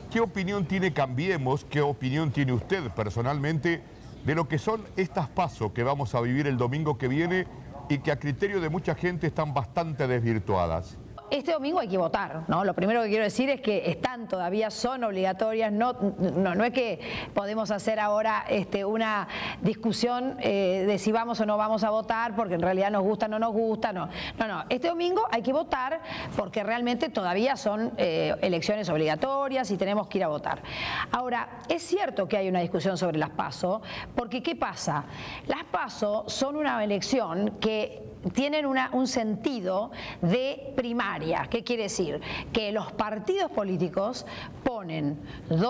¿Qué opinión tiene Cambiemos, qué opinión tiene usted personalmente de lo que son estas PASO que vamos a vivir el domingo que viene y que a criterio de mucha gente están bastante desvirtuadas? Este domingo hay que votar, ¿no? Lo primero que quiero decir es que están todavía, son obligatorias, no es que podemos hacer ahora una discusión de si vamos o no vamos a votar, porque en realidad nos gusta o no nos gusta, no. Este domingo hay que votar porque realmente todavía son elecciones obligatorias y tenemos que ir a votar. Ahora, es cierto que hay una discusión sobre las PASO, porque ¿qué pasa? Las PASO son una elección que tienen un sentido de primaria. ¿Qué quiere decir? Que los partidos políticos ponen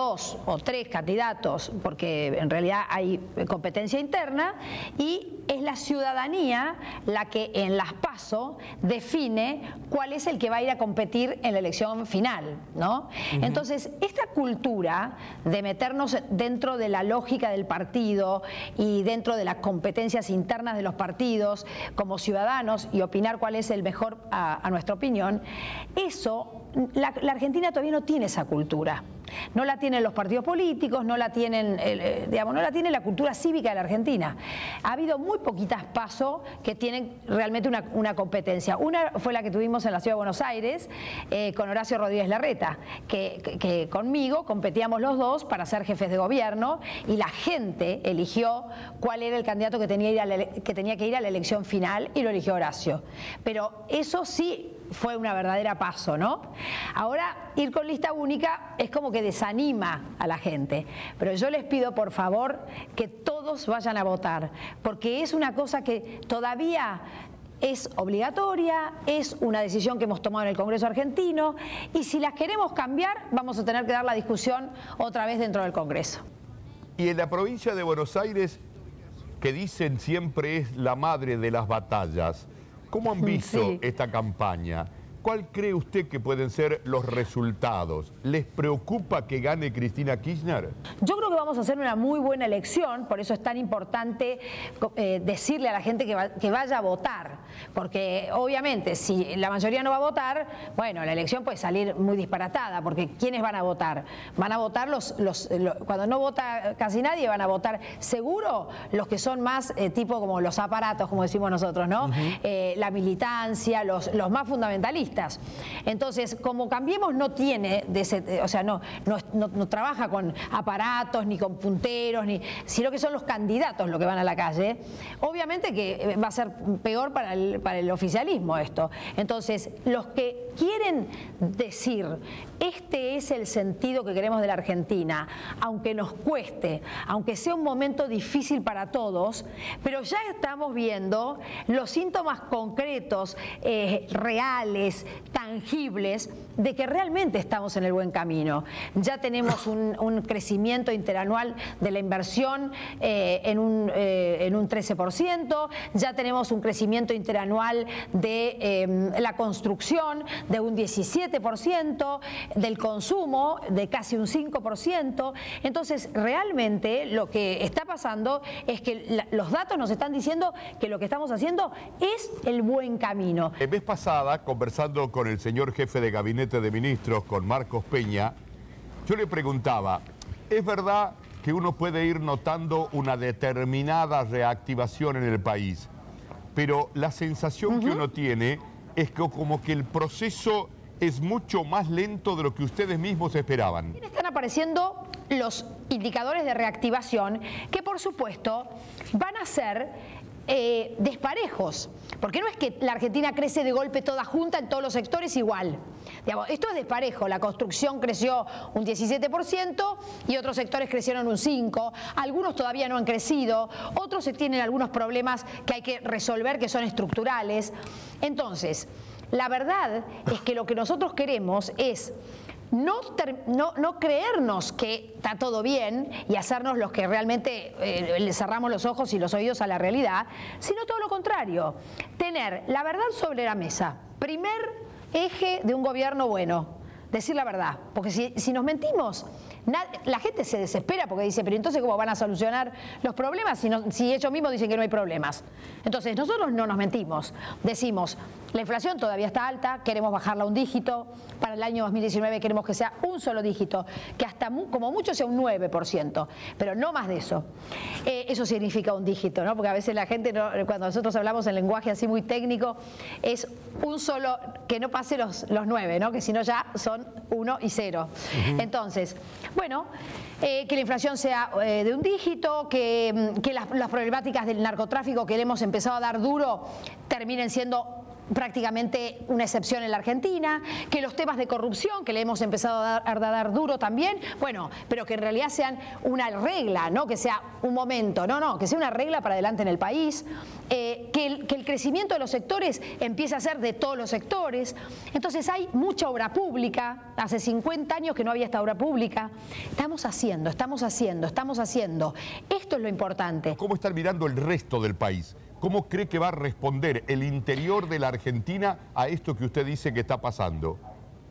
2 o 3 candidatos, porque en realidad hay competencia interna, y es la ciudadanía la que en las PASO define cuál es el que va a ir a competir en la elección final, ¿no? Entonces, esta cultura de meternos dentro de la lógica del partido y dentro de las competencias internas de los partidos como ciudadanos y opinar cuál es el mejor a nuestra opinión, eso, la Argentina todavía no tiene esa cultura. No la tienen los partidos políticos, no la tienen, no la tiene la cultura cívica de la Argentina. Ha habido muy poquitas PASO que tienen realmente una competencia. Una fue la que tuvimos en la Ciudad de Buenos Aires con Horacio Rodríguez Larreta, que conmigo competíamos los dos para ser jefes de gobierno y la gente eligió cuál era el candidato que tenía que ir a la elección final y lo eligió Horacio. Pero eso sí fue una verdadera PASO, ¿no? Ahora, ir con lista única es como que desanima a la gente, pero yo les pido por favor que todos vayan a votar, porque es una cosa que todavía es obligatoria, es una decisión que hemos tomado en el Congreso argentino, y si las queremos cambiar vamos a tener que dar la discusión otra vez dentro del Congreso. Y en la provincia de Buenos Aires, que dicen siempre es la madre de las batallas, ¿cómo han visto esta campaña? ¿Cuál cree usted que pueden ser los resultados? ¿Les preocupa que gane Cristina Kirchner? Yo creo que vamos a hacer una muy buena elección, por eso es tan importante decirle a la gente que vaya a votar, porque obviamente si la mayoría no va a votar, bueno, la elección puede salir muy disparatada, porque ¿quiénes van a votar? Van a votar cuando no vota casi nadie, van a votar seguro los que son más tipo como los aparatos, como decimos nosotros, ¿no? La militancia, los más fundamentalistas. Entonces, como Cambiemos no tiene, no trabaja con aparatos, ni con punteros, sino que son los candidatos los que van a la calle, obviamente que va a ser peor para el oficialismo esto. Entonces, los que quieren decir, este es el sentido que queremos de la Argentina, aunque nos cueste, aunque sea un momento difícil para todos, pero ya estamos viendo los síntomas concretos, reales, tangibles, de que realmente estamos en el buen camino. Ya tenemos un crecimiento interanual de la inversión en un 13%, ya tenemos un crecimiento interanual de la construcción de un 17%, del consumo de casi un 5%. Entonces, realmente lo que está pasando es que los datos nos están diciendo que lo que estamos haciendo es el buen camino. La vez pasada, conversando con el señor jefe de Gabinete de Ministros, con Marcos Peña, yo le preguntaba, ¿es verdad que uno puede ir notando una determinada reactivación en el país? Pero la sensación que uno tiene es que como que el proceso es mucho más lento de lo que ustedes mismos esperaban. Están apareciendo los indicadores de reactivación que, por supuesto, van a ser desparejos, porque no es que la Argentina crece de golpe toda junta en todos los sectores igual. Digamos, esto es desparejo. La construcción creció un 17% y otros sectores crecieron un 5%. Algunos todavía no han crecido, otros tienen algunos problemas que hay que resolver que son estructurales. Entonces, la verdad es que lo que nosotros queremos es no creernos que está todo bien y hacernos los que realmente le cerramos los ojos y los oídos a la realidad, sino todo lo contrario, tener la verdad sobre la mesa. Primer eje de un gobierno bueno, decir la verdad, porque si nos mentimos, la gente se desespera porque dice, pero entonces ¿cómo van a solucionar los problemas si ellos mismos dicen que no hay problemas? Entonces nosotros no nos mentimos, decimos, la inflación todavía está alta, queremos bajarla a un dígito, para el año 2019 queremos que sea un solo dígito, que hasta como mucho sea un 9%, pero no más de eso. Eso significa un dígito, ¿no? Porque a veces la gente, cuando nosotros hablamos en lenguaje así muy técnico, es un solo, que no pase los 9, ¿no? Que si no ya son 1 y 0. Entonces, bueno, que la inflación sea de un dígito, que las problemáticas del narcotráfico que le hemos empezado a dar duro terminen siendo prácticamente una excepción en la Argentina, que los temas de corrupción que le hemos empezado a dar duro también, bueno, pero que en realidad sean una regla, no que sea un momento, no, que sea una regla para adelante en el país, que el crecimiento de los sectores empiece a ser de todos los sectores. Entonces hay mucha obra pública, hace 50 años que no había esta obra pública, estamos haciendo. Esto es lo importante. ¿Cómo están mirando el resto del país? ¿Cómo cree que va a responder el interior de la Argentina a esto que usted dice que está pasando?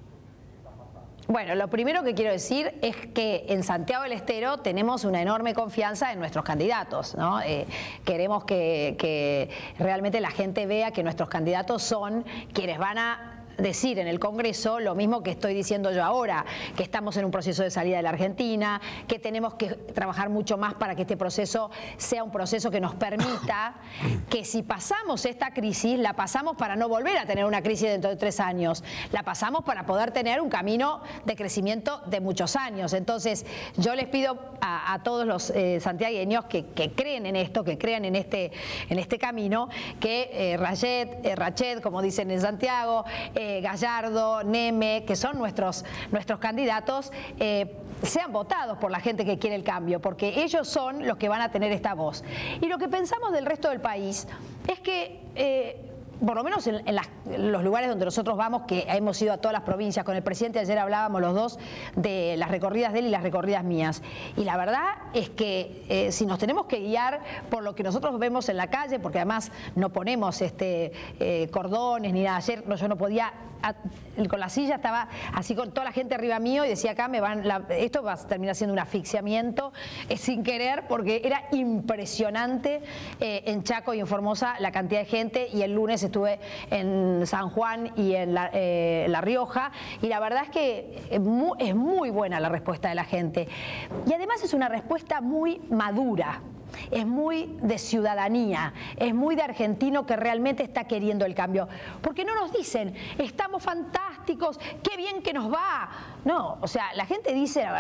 Bueno, lo primero que quiero decir es que en Santiago del Estero tenemos una enorme confianza en nuestros candidatos, ¿no? Queremos que realmente la gente vea que nuestros candidatos son quienes van a decir en el Congreso lo mismo que estoy diciendo yo ahora, que estamos en un proceso de salida de la Argentina, que tenemos que trabajar mucho más para que este proceso sea un proceso que nos permita que si pasamos esta crisis, la pasamos para no volver a tener una crisis dentro de 3 años, la pasamos para poder tener un camino de crecimiento de muchos años. Entonces, yo les pido a todos los santiagueños que creen en esto, que crean en este camino, que Rached, como dicen en Santiago, Gallardo, Neme, que son nuestros candidatos, sean votados por la gente que quiere el cambio, porque ellos son los que van a tener esta voz. Y lo que pensamos del resto del país es que por lo menos en los lugares donde nosotros vamos, que hemos ido a todas las provincias, con el presidente ayer hablábamos los dos de las recorridas de él y las recorridas mías. Y la verdad es que si nos tenemos que guiar por lo que nosotros vemos en la calle, porque además no ponemos cordones ni nada. Ayer yo no podía, con la silla estaba así con toda la gente arriba mío y decía acá esto va a terminar siendo un asfixiamiento sin querer, porque era impresionante en Chaco y en Formosa la cantidad de gente, y el lunes estuve en San Juan y en La Rioja, y la verdad es que es muy buena la respuesta de la gente. Y además es una respuesta muy madura. Es muy de ciudadanía, es muy de argentino que realmente está queriendo el cambio. Porque no nos dicen, estamos fantásticos, qué bien que nos va. No, o sea, la gente dice la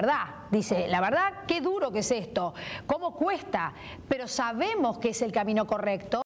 verdad, qué duro que es esto, cómo cuesta, pero sabemos que es el camino correcto.